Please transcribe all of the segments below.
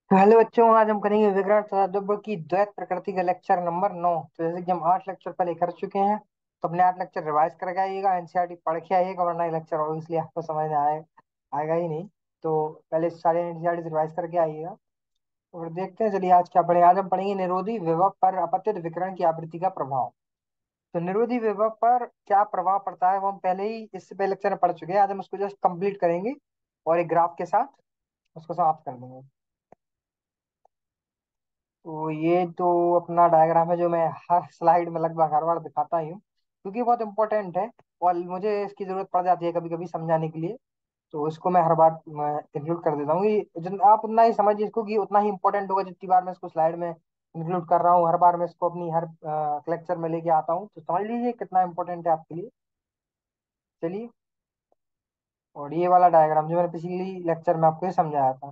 तो हेलो बच्चों, आज हम करेंगे विकर्ण तथा द्रव्य की द्वैत प्रकृति का लेक्चर नंबर 9। तो जैसे कि हम 8 लेक्चर पहले कर चुके हैं, तो अपने 8 लेक्चर रिवाइज करके आइएगा, एनसीईआरटी पढ़ के आइएगा, वरना ये लेक्चर ऑब्वियसली आपको समझ में आएगा ही नहीं। तो पहले सारे एनसीईआरटी रिवाइज करके आइएगा। तो फिर देखते हैं, चलिए आज क्या पढ़ेंगे। आज हम पढ़ेंगे निरोधी विभव पर अपतित विकिरण की आवृत्ति का प्रभाव। तो निरोधी विभव पर क्या प्रभाव पड़ता है वो हम पहले ही इससे पहले लेक्चर में पढ़ चुके हैं। आज हम उसको जस्ट कंप्लीट करेंगे और एक ग्राफ के साथ उसको समाप्त कर देंगे। तो ये तो अपना डायग्राम है जो मैं हर स्लाइड में लगभग हर बार दिखाता ही हूँ, क्योंकि बहुत इंपॉर्टेंट है और मुझे इसकी जरूरत पड़ जाती है कभी कभी समझाने के लिए। तो इसको मैं हर बार इंक्लूड कर देता हूँ कि आप उतना ही समझिए इसको, कि उतना ही इंपॉर्टेंट होगा जितनी बार मैं इसको स्लाइड में इंक्लूड कर रहा हूँ। हर बार मैं इसको अपनी हर लेक्चर में लेके आता हूँ, तो समझ लीजिए कितना इंपॉर्टेंट है आपके लिए। चलिए, और ये वाला डायग्राम जो मैंने पिछली लेक्चर में आपको ये समझाया था,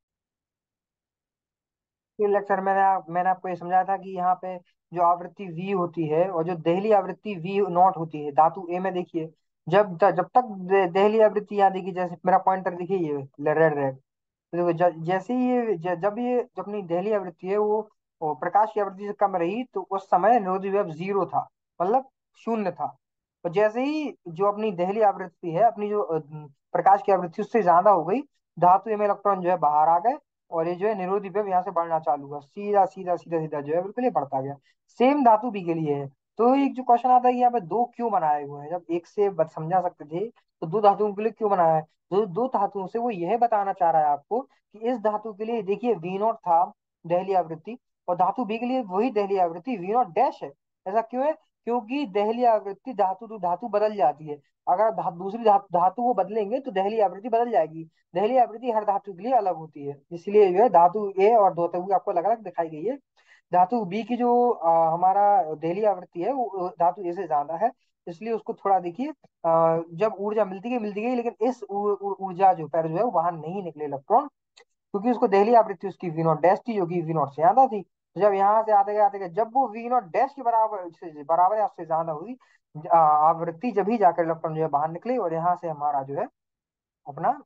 ये लेक्चर मैंने आपको ये समझाया था कि यहाँ पे जो आवृत्ति v होती है और जो देहली आवृत्ति v नॉट होती है धातु a में, देखिए जब तक देहली आवृत्ति यहाँ देखिए, जैसे मेरा पॉइंटर देखिए ये रेड रेड। तो देखो जैसे ही जब ये जो अपनी देहली आवृत्ति है वो प्रकाश की आवृत्ति से कम रही, तो उस समय निरोधी वेव जीरो था, मतलब शून्य था। और जैसे ही जो अपनी देहली आवृत्ति है, अपनी जो प्रकाश की आवृत्ति उससे ज्यादा हो गई, धातु में इलेक्ट्रॉन जो है बाहर आ गए, और ये जो है निरोधी वेव यहाँ से बढ़ना चालू हुआ, सीधा सीधा सीधा सीधा जो है बिल्कुल ये बढ़ता गया। सेम धातु बी के लिए है। तो एक जो क्वेश्चन आता है कि यहाँ पे दो क्यों बनाए हुए हैं, जब एक से समझा सकते थे, तो दो धातुओं के लिए क्यों बनाया है? दो दो धातुओं से वो यह बताना चाह रहा है आपको कि इस धातु के लिए देखिए वी नॉट था दहली आवृत्ति, और धातु बी के लिए वही दहली आवृत्ति वी नॉट डैश है। ऐसा क्यों है? क्योंकि दहली आवृत्ति धातु टू धातु बदल जाती है। अगर दूसरी धातु वो बदलेंगे तो दहली आवृत्ति बदल जाएगी। दहली आवृत्ति हर धातु के लिए अलग होती है, इसलिए जो है धातु ए और धातु बी आपको अलग अलग दिखाई गई है। धातु बी की जो हमारा दहली आवृत्ति है वो धातु ए से ज्यादा है, इसलिए उसको थोड़ा देखिए, जब ऊर्जा मिलती गई, लेकिन इस ऊर्जा जो पर जो है वो बाहर नहीं निकले इलेक्ट्रॉन, क्योंकि उसको दहली आवृत्ति उसकी वी नॉट डैश थी, जो कि वी नॉट से ज्यादा थी। तो जब यहाँ से आते गए जब वो वी नॉट डैश के बराबर या उससे ज्यादा हुई आवृत्ति, जब ही जाकर इलेक्ट्रॉन जो है बाहर निकले, और यहाँ से हमारा जो है अपना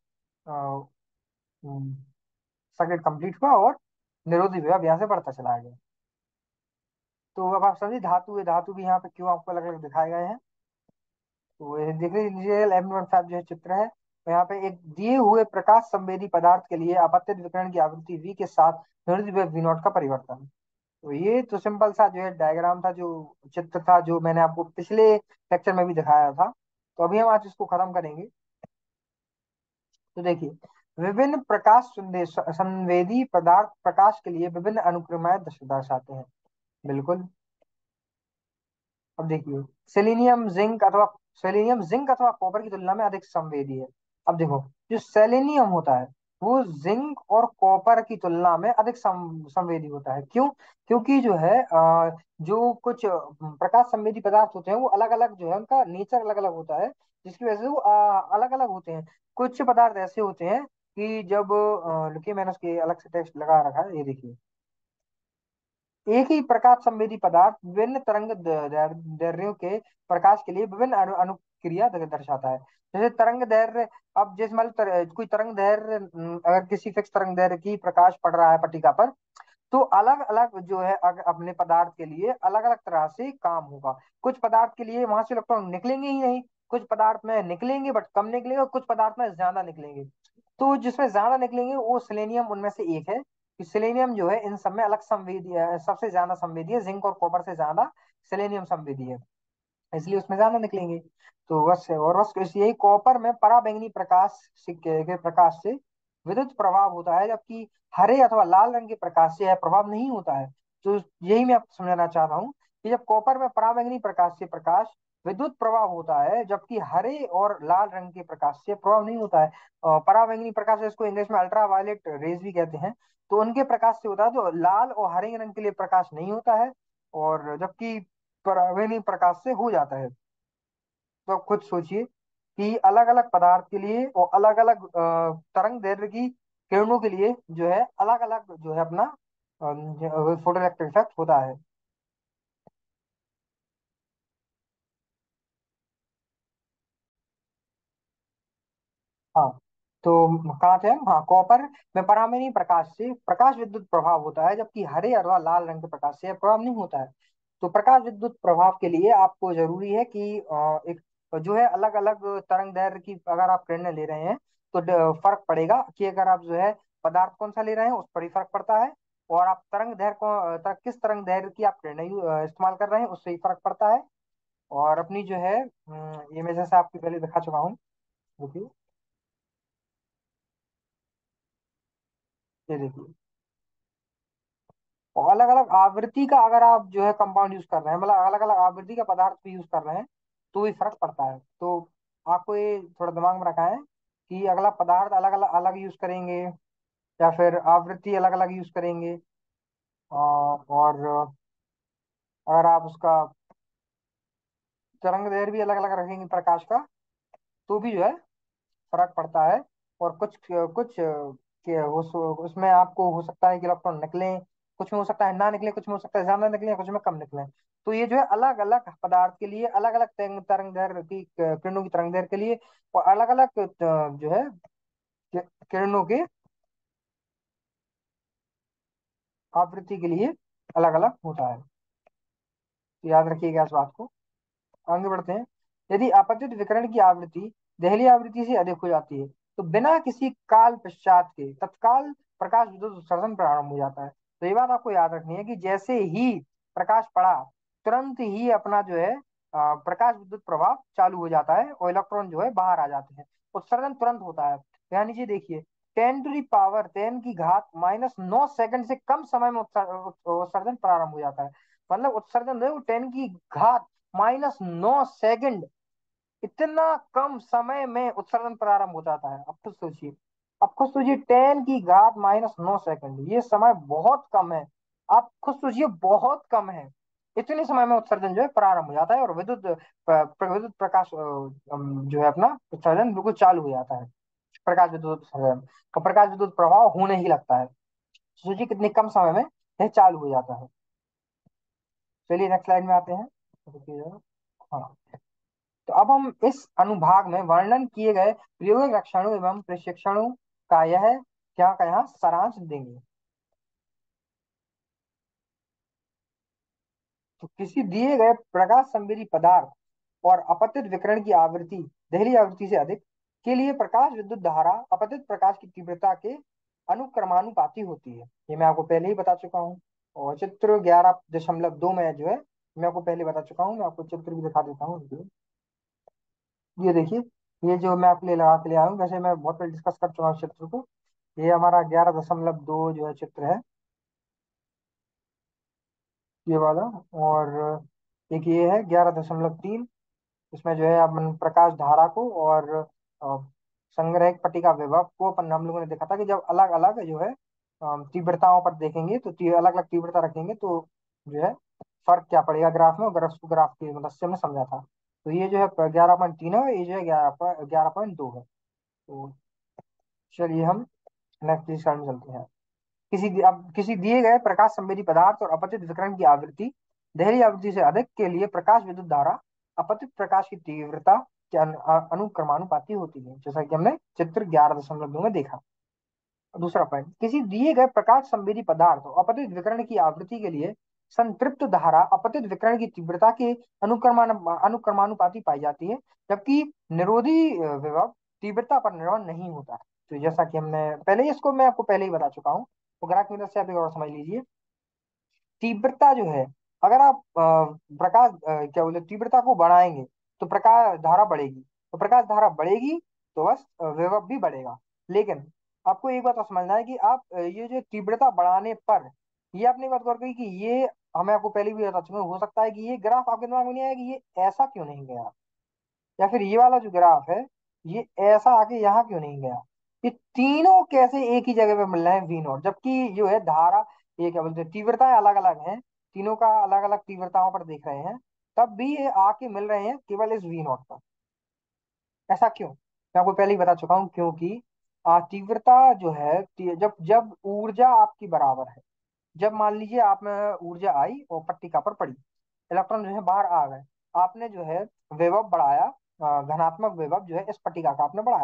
सर्किट कंप्लीट हुआ और निरोधी विभव यहाँ से बढ़ता चला गया। तो अब आप समझिए धातु है, धातु भी यहाँ पे क्यों आपको अलग अलग दिखाए गए हैं। तो ये देख लीजिए M15 जो है चित्र है, तो यहाँ पे एक दिए हुए प्रकाश संवेदी पदार्थ के लिए आपतित विकिरण की आवृत्ति v के साथ निरोधी विभव v नॉट का परिवर्तन। तो ये तो सिंपल सा जो है डायग्राम था, जो चित्र था, जो मैंने आपको पिछले लेक्चर में भी दिखाया था। तो अभी हम आज इसको खत्म करेंगे। तो देखिए, विभिन्न प्रकाश संवेदी पदार्थ प्रकाश के लिए विभिन्न अनुक्रमण दर्शाते हैं। बिल्कुल। अब देखिए, सेलेनियम जिंक अथवा कॉपर की तुलना में अधिक संवेदी है। अब देखो, जो सेलेनियम होता है वो जिंक और कॉपर की तुलना में अधिक संवेदी होता है। क्यों? क्योंकि जो है जो कुछ प्रकाश संवेदी पदार्थ होते हैं वो अलग अलग जो है उनका नेचर अलग अलग होता है, जिसकी वजह से वो अलग अलग होते हैं। कुछ पदार्थ ऐसे होते हैं कि जब रुकिए, मैंने उसके अलग से टेक्स्ट लगा रखा है, ये देखिए, एक ही प्रकाश संवेदी पदार्थ विभिन्न तरंग दैर्ध्यों के प्रकाश के लिए विभिन्न अनुक्रिया दर्शाता है। जैसे तरंग दैर्ध्य, अब जैसे मान लो कोई तरंग दैर्ध्य, अगर किसी फिक्स तरंग दैर्ध्य की प्रकाश पड़ रहा है पट्टिका पर, तो अलग अलग जो है अपने पदार्थ के लिए अलग अलग तरह से काम होगा। कुछ पदार्थ के लिए वहां से इलेक्ट्रॉन निकलेंगे ही नहीं, कुछ पदार्थ में निकलेंगे बट कम निकलेंगे, और कुछ पदार्थ में ज्यादा निकलेंगे। तो जिसमें ज्यादा निकलेंगे वो सेलेनियम उनमें से एक है, कि सेलेनियम जो है इन सब में अलग संवेदी है, सबसे ज्यादा संवेदी है, जिंक और कॉपर से ज्यादा सेलेनियम संवेदी है, इसलिए उसमें ज्यादा निकलेंगे। तो बस और बस यही कॉपर में पराबैंगनी प्रकाश के प्रकाश से विद्युत प्रभाव होता है, जबकि हरे अथवा लाल रंग के प्रकाश से यह प्रभाव नहीं होता है। तो यही मैं आपको समझाना चाहता हूँ कि जब कॉपर में पराबैंगनी प्रकाश से प्रकाश विद्युत प्रभाव होता है, जबकि हरे और लाल रंग के प्रकाश से प्रभाव नहीं होता है। पराबैंगनी प्रकाश, इसको इंग्लिश में अल्ट्रा वायलेट रेज भी कहते हैं, तो उनके प्रकाश से होता है, तो लाल और हरे रंग के लिए प्रकाश नहीं होता है, और जबकि पराबैंगनी प्रकाश से हो जाता है। तो आप खुद सोचिए कि अलग अलग पदार्थ के लिए और अलग अलग तरंग दैर्ध्य की किरणों के लिए जो है अलग अलग जो है अपना फोटो इलेक्ट्रिक इफेक्ट होता है। हाँ, तो कहाँ थे हम? हाँ, कॉपर में पराबैंगनी प्रकाश से प्रकाश विद्युत प्रभाव होता है, जबकि हरे अथवा लाल रंग के प्रकाश से यह प्रभाव नहीं होता है। तो प्रकाश विद्युत प्रभाव के लिए आपको जरूरी है कि एक जो है अलग अलग तरंग दैर्घ्य की अगर आप किरणें ले रहे हैं तो फर्क पड़ेगा कि अगर आप जो है पदार्थ कौन सा ले रहे हैं उस पर ही फर्क पड़ता है। और आप तरंग दैर्घ्य को किस तरंग दैर्घ्य की आप किरणें इस्तेमाल कर रहे हैं उससे ही फर्क पड़ता है। और अपनी जो है ये मैं जैसे आपकी पहले दिखा चुका हूँ। देखिए, ये देखिए, और अलग अलग आवृत्ति का अगर आप जो है कंपाउंड यूज कर रहे हैं, मतलब अलग अलग आवृत्ति का पदार्थ भी यूज कर रहे हैं, तो भी फर्क पड़ता है। तो आपको ये थोड़ा दिमाग में रखा है कि अगला पदार्थ अलग अलग अलग यूज करेंगे या फिर आवृत्ति अलग अलग यूज करेंगे। और अगर आप उसका तरंग दैर्घ्य भी अलग अलग रखेंगे प्रकाश का, तो भी जो है फर्क पड़ता है। और कुछ कुछ के उसमें आपको हो सकता है कि इलेक्ट्रॉन निकलें, कुछ में हो सकता है ना निकले, कुछ में हो सकता है ज्यादा निकले, कुछ में कम निकले। तो ये जो है अलग अलग पदार्थ के लिए अलग अलग तरंग दैर्घ्य की किरणों की तरंग दैर्घ्य के लिए और अलग अलग जो है किरणों के आवृत्ति के लिए अलग अलग होता है। तो याद रखिएगा इस बात को। आगे बढ़ते हैं। यदि आपतित विकिरण की आवृत्ति देहली आवृत्ति से अधिक हो जाती है तो बिना किसी काल पश्चात के तत्काल प्रकाश विद्युत उत्सर्जन प्रारंभ हो जाता है। तो ये बात आपको याद रखनी है कि जैसे ही प्रकाश पड़ा तुरंत ही अपना जो है प्रकाश विद्युत प्रभाव चालू हो जाता है और इलेक्ट्रॉन जो है बाहर आ जाते हैं। उत्सर्जन तुरंत होता है। यहाँ नीचे देखिए, 10 टू दी पावर 10 की घात -9 सेकंड से कम समय में उत्सर्जन प्रारंभ हो जाता है। मतलब उत्सर्जन जो है वो 10 की घात -9 सेकंड, इतना कम समय में उत्सर्जन प्रारंभ हो जाता है। अब खुद सोचिए, अब खुद सोचिए, 10 की घात -9 सेकंड, ये समय बहुत कम है। आप खुद सोचिए, बहुत कम है। इतने समय में उत्सर्जन जो है प्रारंभ हो जाता है और विद्युत प्रकाश जो है अपना उत्सर्जन बिल्कुल चालू हो जाता है। प्रकाश विद्युत उत्सर्जन का प्रकाश विद्युत प्रभाव होने ही लगता है। सोचिए कितने कम समय में यह चालू हो जाता है। चलिए नेक्स्ट स्लाइड में आते हैं। रुकिए जरा। हाँ, तो अब हम इस अनुभाग में वर्णन किए गए प्रायोगिक लक्षणों एवं प्रशिक्षणों का यह क्या का यहाँ सारांश देंगे। तो किसी दिए गए प्रकाश संवेदी पदार्थ और अपतित विकिरण की आवृत्ति देहली आवृत्ति से अधिक के लिए प्रकाश विद्युत धारा अपतित प्रकाश की तीव्रता के अनुक्रमानुपाती होती है। ये मैं आपको पहले ही बता चुका हूँ। और चित्र 11.2 में जो है मैं आपको पहले बता चुका हूँ। मैं आपको चित्र भी दिखा देता हूँ। ये देखिए, ये जो मैं आपके लिए लगा के ले आया हूँ, वैसे मैं बहुत पहले डिस्कस कर चुका हूँ इस चित्र को। ये हमारा 11.2 जो है चित्र है, ये वाला। और एक ये है 11.3। इसमें जो है अपन प्रकाश धारा को और अ, संग्रह पट्टिका विभव को अपन हम लोगों ने देखा था कि जब अलग अलग जो है तीव्रताओं पर देखेंगे तो अलग अलग तीव्रता रखेंगे तो जो है फर्क क्या पड़ेगा ग्राफ में, और ग्राफ को ग्राफ की मदद से हमने समझा था। तो ये जो है 11.3 है, ये जो है 11.2 है। तो चलिए हम नेक्स्ट स्लाइड में चलते हैं। अब किसी दिए गए प्रकाश संवेदी पदार्थ और अपतित विकिरण की आवृत्ति देहरी आवृत्ति से अधिक के लिए प्रकाश विद्युत धारा अपतित प्रकाश की तीव्रता के अनुक्रमानुपाती होती है, जैसा कि हमने चित्र 11.2 में देखा। दूसरा पॉइंट, किसी दिए गए प्रकाश संवेदी पदार्थ और अपतित विकिरण की आवृत्ति के लिए संतृप्त धारा अपतित विकिरण की तीव्रता के अनुक्रमानुपाती पाई जाती है, जबकि निरोधी विभव तीव्रता पर निर्भर नहीं होता है। तो जैसा कि हमने पहले ही इसको मैं आपको पहले ही बता चुका हूँ, तो ग्राफ की मदद से आप एक और समझ लीजिए। तीव्रता जो है, अगर आप क्या बोले तीव्रता को बढ़ाएंगे तो प्रकाश धारा बढ़ेगी, तो प्रकाश धारा बढ़ेगी तो बस विभव भी बढ़ेगा। लेकिन आपको एक बात और समझना है कि आप ये जो तीव्रता बढ़ाने पर, ये आपने एक बात गौर करी कि ये हमें आपको पहले भी बता चुके हैं, हो सकता है कि ये ग्राफ आपके दिमाग में नहीं आया कि ये ऐसा क्यों नहीं गया, या फिर ये वाला जो ग्राफ है ये ऐसा आके यहाँ क्यों नहीं गया। ये तीनों कैसे एक ही जगह पे मिल रहे हैं वी नॉट, जबकि जो है धारा, ये क्या बोलते हैं, तीव्रताएं अलग अलग हैं, तीनों का अलग अलग तीव्रताओं पर देख रहे हैं, तब भी ये आके मिल रहे हैं केवल इस वी नॉट पर। ऐसा क्यों, मैं आपको पहले ही बता चुका हूँ। क्योंकि तीव्रता जो है जब जब ऊर्जा आपकी बराबर है, जब मान लीजिए आप में ऊर्जा आई और पट्टिका पर पड़ी, इलेक्ट्रॉन जो है बाहर आ गए, आपने जो है विभव बढ़ाया, घनात्मक विभव जो है इस पट्टिका का आपने बढ़ाया,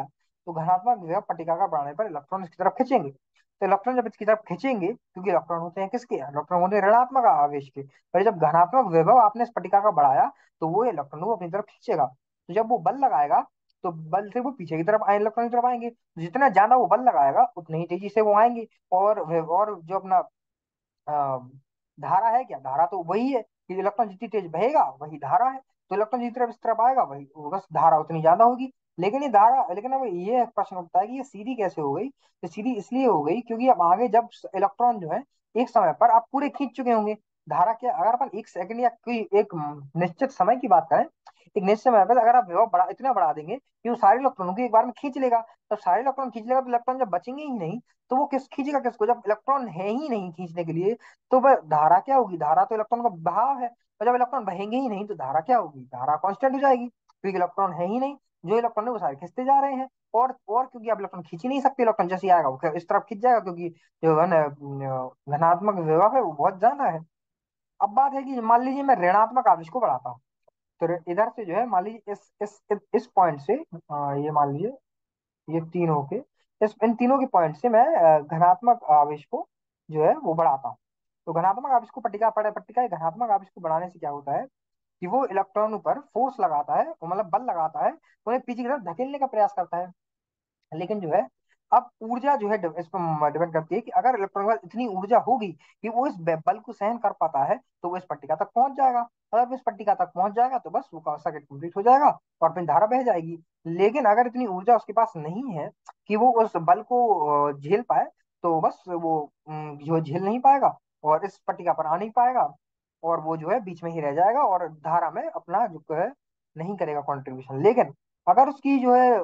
तो धनात्मक विभव पट्टिका का बढ़ाने पर इलेक्ट्रॉन इसकी तरफ खींचेंगे। तो इलेक्ट्रॉन जब इसकी तरफ खींचेंगे, क्योंकि इलेक्ट्रॉन होते हैं किसके, इलेक्ट्रॉन होते हैं ऋणात्मक आवेश के, पर जब धनात्मक विभव आपने इस पट्टिका का बढ़ाया तो वो इलेक्ट्रॉन को अपनी तरफ खींचेगा। तो जब वो बल लगाएगा तो बल से वो पीछे की तरफ आए, इलेक्ट्रॉन की तरफ आएंगे, जितना ज्यादा वो बल लगाएगा उतनी ही तेजी से वो आएंगे। और जो अपना अ, धारा है, क्या धारा तो वही है कि इलेक्ट्रॉन जितनी तेज बहेगा वही धारा है। तो इलेक्ट्रॉन जितनी तरफ इस तरफ आएगा वही बस धारा उतनी ज्यादा होगी। लेकिन अब ये प्रश्न उठता है कि ये सीधी कैसे हो गई। तो सीधी इसलिए हो गई क्योंकि अब आगे जब इलेक्ट्रॉन जो है एक समय पर आप पूरे खींच चुके होंगे। धारा क्या, अगर अपन एक सेकंड या कोई एक निश्चित समय की बात करें, एक निश्चित समय पर अगर आप विभव बढ़ा इतना बढ़ा देंगे कि वो सारे इलेक्ट्रॉनों को एक बार में खींच लेगा, तो सारे इलेक्ट्रॉन खींच लेगा तो इलेक्ट्रॉन जब बचेंगे ही नहीं, तो वो किस खींचेगा किसको, जब इलेक्ट्रॉन है ही नहीं खींचने के लिए। तो वह धारा क्या होगी, धारा तो इलेक्ट्रॉन का बहाव है, और जब इलेक्ट्रॉन बहेंगे ही नहीं तो धारा क्या होगी, धारा कांस्टेंट हो जाएगी, क्योंकि इलेक्ट्रॉन है ही नहीं, जो इलेक्ट्रॉन है वो सारे खींचते जा रहे हैं। और क्योंकि आप इलेक्ट्रॉन खींच ही नहीं सकते, इलेक्ट्रॉन जैसे ही आएगा वो इस तरफ खींच जाएगा, क्योंकि जो है ना धनात्मक विभव है वो बहुत ज्यादा है। अब बात है कि मान लीजिए मैं ऋणात्मक आवेश को बढ़ाता हूँ, तो इधर से जो है मान लीजिए इस पॉइंट से ये मान लीजिए ये तीन होके इस इन तीनों के पॉइंट से मैं धनात्मक आवेश को जो है वो बढ़ाता हूँ। तो धनात्मक आवेश को पट्टिका या धनात्मक आवेश को बढ़ाने से क्या होता है कि वो इलेक्ट्रॉनों पर फोर्स लगाता है, वो मतलब बल लगाता है, उन्हें पीछे की तरफ धकेलने का प्रयास करता है। लेकिन जो है अब ऊर्जा जो है इस पर डिपेंड करती है कि अगर इलेक्ट्रॉन के पास इतनी ऊर्जा होगी कि वो इस बल को सहन कर पाता है, तो वो इस पट्टिका तक पहुंच जाएगा। अगर वो इस पट्टिका तक पहुंच जाएगा तो बस वो सर्किट कंप्लीट हो जाएगा और फिर धारा बह जाएगी। लेकिन अगर इतनी ऊर्जा उसके पास नहीं है कि वो उस बल को झेल पाए, तो बस वो जो झेल नहीं पाएगा और इस पट्टिका पर आ नहीं पाएगा, और वो जो है बीच में ही रह जाएगा और धारा में अपना जो है नहीं करेगा कंट्रीब्यूशन। लेकिन अगर उसकी जो है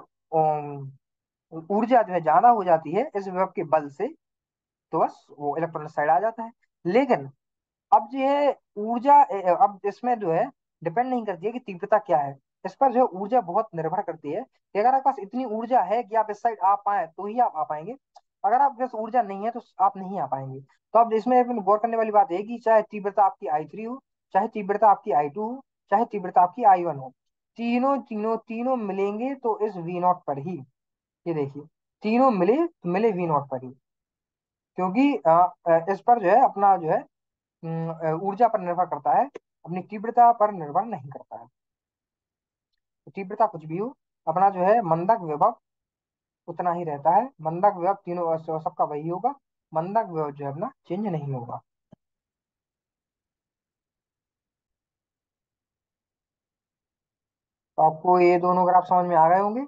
ऊर्जा जो है ज्यादा हो जाती है इस विभव के बल से, तो बस वो इलेक्ट्रॉन साइड आ जाता है। लेकिन अब जो है ऊर्जा अब इसमें जो है डिपेंड नहीं करती है कि तीव्रता क्या है, इस पर जो है ऊर्जा बहुत निर्भर करती है कि अगर आपके पास इतनी ऊर्जा है कि आप इस साइड आ पाए तो ही आप आ पाएंगे, अगर आपके पास ऊर्जा नहीं है तो आप नहीं आ पाएंगे। तो अब इसमें अपन गौर करने वाली बात है कि चाहे तीव्रता आपकी I3 हो, चाहे तीव्रता आपकी I2 हो, चाहे तीव्रता आपकी I1 हो, तीनों तीनों तीनों मिलेंगे तो इस V0 पर ही। ये देखिए, तीनों मिले तो मिले V0 पर ही, क्योंकि इस पर जो है अपना जो है ऊर्जा पर निर्भर करता है, अपनी तीव्रता पर निर्भर नहीं करता है। तो तीव्रता कुछ भी हो, अपना जो है मंदक विभव उतना ही रहता है, मंदक विभव तीनों सबका वही होगा, मंदक विभव जो है अपना चेंज नहीं होगा। तो आपको ये दोनों ग्राफ समझ में आ गए होंगे।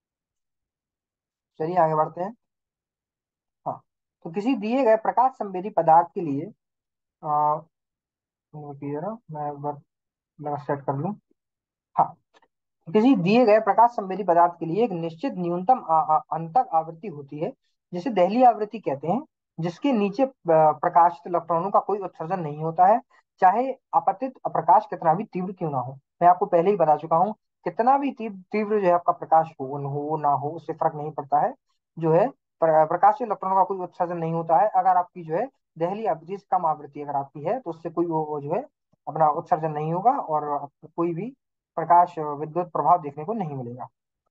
चलिए आगे बढ़ते हैं। हाँ, तो किसी दिए गए प्रकाश संवेदी पदार्थ के लिए आ, मैं एक बार सेट कर लूँ। हाँ, किसी दिए गए प्रकाश संवेदी पदार्थ के लिए एक निश्चित न्यूनतम अंतक आवृत्ति होती है, जिसे दहलीय आवृत्ति कहते हैं, जिसके नीचे प्रकाशित इलेक्ट्रॉनों का कोई उत्सर्जन नहीं होता है, चाहे आपतित प्रकाश कितना भी तीव्र क्यों ना हो। मैं आपको पहले ही बता चुका हूँ, कितना भी तीव्र जो है आपका प्रकाश हो ना हो उससे फर्क नहीं पड़ता है, जो है प्रकाशित इलेक्ट्रॉनों का कोई उत्सर्जन नहीं होता है। अगर आपकी जो है दहलीय आवृत्ति से कम आवृत्ति अगर आपकी है तो उससे कोई वो जो है अपना उत्सर्जन नहीं होगा और आपको कोई भी प्रकाश विद्युत प्रभाव देखने को नहीं मिलेगा।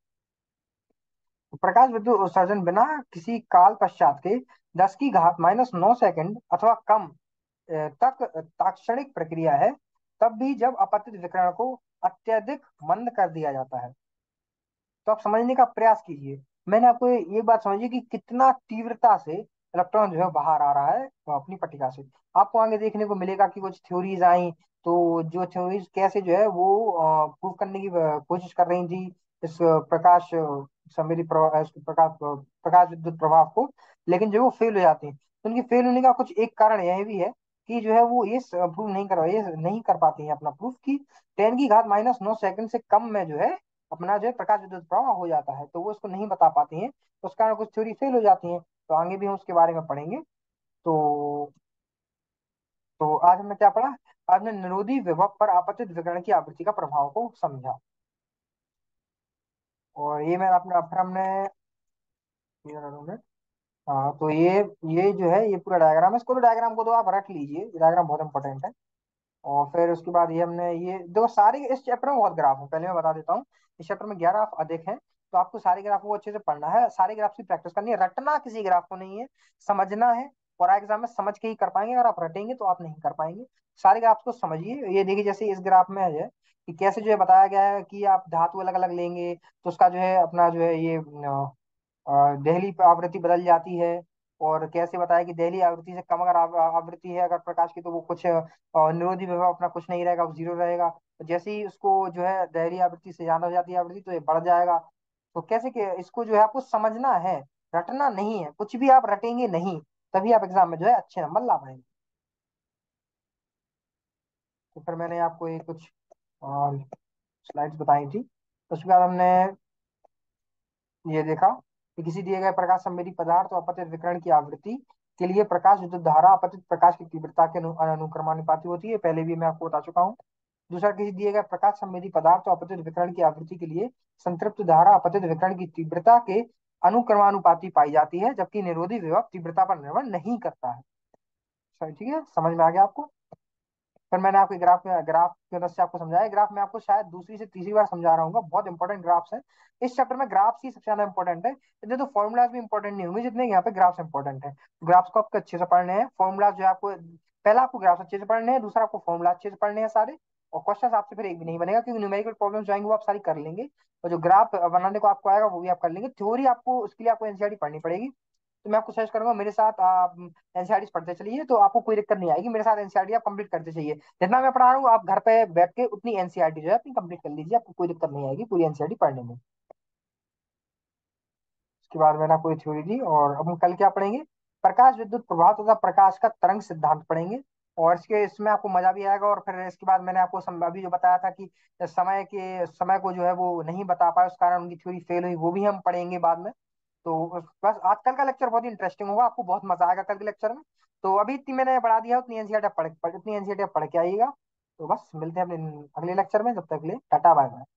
प्रकाश विद्युत उत्सर्जन बिना किसी काल पश्चात के 10⁻⁻⁹ अथवा कम तक तात्क्षणिक प्रक्रिया है, तब भी जब अपतित विकिरण को अत्यधिक मंद कर दिया जाता है। तो आप समझने का प्रयास कीजिए, मैंने आपको ये बात समझिए कि कितना तीव्रता से इलेक्ट्रॉन जो है बाहर आ रहा है वो अपनी पट्टिका से। आपको आगे देखने को मिलेगा कि कुछ थ्योरीज आई, तो जो थ्योरीज कैसे जो है वो प्रूव करने की कोशिश कर रही थी इस प्रकाश संवेदी इस प्रकाश विद्युत प्रभाव को, लेकिन जो वो फेल हो जाती हैं। तो उनकी फेल होने का कुछ एक कारण यह भी है कि जो है वो ये नहीं कर पाती हैं अपना प्रूफ की 10⁻⁹ से कम में जो है अपना जो है प्रकाश विद्युत प्रवाह हो जाता है, तो वो इसको नहीं बता पाती हैं, तो उस कारण कुछ थ्योरी फेल हो जाती हैं। तो आगे भी हम उसके बारे में पढ़ेंगे। तो आज हमने क्या पढ़ा, आज हमने निरोधी विभव पर आपतित विकिरण की आवृत्ति का प्रभाव को समझा। और ये मैं अपने फिर हमने हाँ, तो ये जो है ये पूरा डायग्राम है, इसको तो डायग्राम को तो आप रख लीजिए, ये डायग्राम बहुत इंपॉर्टेंट है। और फिर उसके बाद ये हमने ये देखो सारे इस चैप्टर में बहुत ग्राफ है, पहले मैं बता देता हूँ। इस चैप्टर में 11 अधिक हैं, तो आपको सारे ग्राफों को अच्छे से पढ़ना है, सारे ग्राफ की प्रैक्टिस करनी है, रटना किसी ग्राफ को नहीं है, समझना है। और एग्जाम में समझ के ही कर पाएंगे, अगर आप रटेंगे तो आप नहीं कर पाएंगे। सारे ग्राफ को समझिए। ये देखिए जैसे इस ग्राफ में है कि कैसे जो है बताया गया है कि आप धातु अलग अलग लेंगे तो उसका जो है अपना जो है ये दहली आवृत्ति बदल जाती है। और कैसे बताया कि दहली आवृत्ति से कम अगर आवृत्ति है अगर प्रकाश की, तो वो कुछ निरोधी विभव अपना कुछ नहीं रहेगा, वो जीरो रहेगा। तो जैसे ही उसको जो है दहली आवृत्ति से ज्यादा हो जाती है आवृत्ति, तो ये बढ़ जाएगा। तो कैसे कि इसको जो है आपको समझना है, रटना नहीं है, कुछ भी आप रटेंगे नहीं, तभी आप एग्जाम में जो है अच्छे नंबर ला पाएंगे। तो फिर मैंने आपको ये कुछ स्लाइड्स बताई थी। उसके बाद हमने ये देखा कि किसी दिए गए प्रकाश संवेदी पदार्थ और अपतित विकिरण की आवृत्ति के लिए प्रकाश विद्युत धारा अपतित प्रकाश की तीव्रता के अनुक्रमानुपाती होती है, पहले भी मैं आपको बता चुका हूँ। दूसरा, किसी दिए गए प्रकाश संवेदी पदार्थ और अपतित विकिरण की आवृत्ति के लिए संतृप्त धारा अपतित विकिरण की तीव्रता के अनुक्रमानुपाती पाई जाती है, जबकि निरोधी विभव तीव्रता पर निर्भर नहीं करता है। सही, ठीक है, समझ में आ गया आपको। फिर मैंने आपके ग्राफ की मदद से आपको समझाया। ग्राफ में आपको शायद दूसरी से तीसरी बार समझा रहा हूँ, बहुत इंपॉर्टेंट ग्राफ्स है। इस चैप्टर में ग्राफ्स ही सबसे ज्यादा इंपॉर्टेंट है, इतने तो फॉर्मुलाज भी इंपॉर्टेंट नहीं होंगे जितने यहाँ पे ग्राफ्स इंपॉर्टेंट है। ग्राफ्स को आपको अच्छे से पढ़ने हैं, फॉर्मुलाज जो है आपको, पहला आपको ग्राफ्स अच्छे से पढ़ने हैं, दूसरा आपको फॉर्मुला अच्छे से पढ़ने हैं सारे। और क्वेश्चन आपसे फिर एक भी नहीं बनेगा, क्योंकि न्यूमेरिकल प्रॉब्लम आएंगे वो आप सारी कर लेंगे। और जो ग्राफ बनाने को आपको आएगा वो भी आप कर लेंगे। थ्योरी आपको, उसके लिए आपको एनसीईआरटी पढ़नी पड़ेगी। तो मैं आपको सजेस्ट करूंगा मेरे साथ आप एनसीईआरटी पढ़ते चलिए, तो आपको कोई दिक्कत नहीं आएगी। मेरे साथ एनसीईआरटी आप कंप्लीट करते चाहिए, जितना मैं पढ़ा रहा हूँ आप घर पे बैठ के उतनी एनसीईआरटी जो है अपनी कंप्लीट कर लीजिए, आपको कोई दिक्कत नहीं आएगी पूरी एनसीईआरटी पढ़ने में। उसके बाद मैंने आपको थ्योरी दी, और अब हम कल क्या पढ़ेंगे, प्रकाश विद्युत प्रभाव तथा प्रकाश का तरंग सिद्धांत पढ़ेंगे। और इसके इसमें आपको मजा भी आएगा। और फिर इसके बाद मैंने आपको अभी जो बताया था कि समय को जो है वो नहीं बता पाए, उस कारण उनकी थ्योरी फेल हुई, वो भी हम पढ़ेंगे बाद में। तो बस आज कल का लेक्चर बहुत ही इंटरेस्टिंग होगा, आपको बहुत मजा आएगा कल के लेक्चर में। तो अभी इतनी मैंने पढ़ा दिया, उतनी एनसीईआरटी पढ़ के आइएगा। तो बस मिलते हैं अपने अगले लेक्चर में, जब तक के लिए टाटा बाय बाय।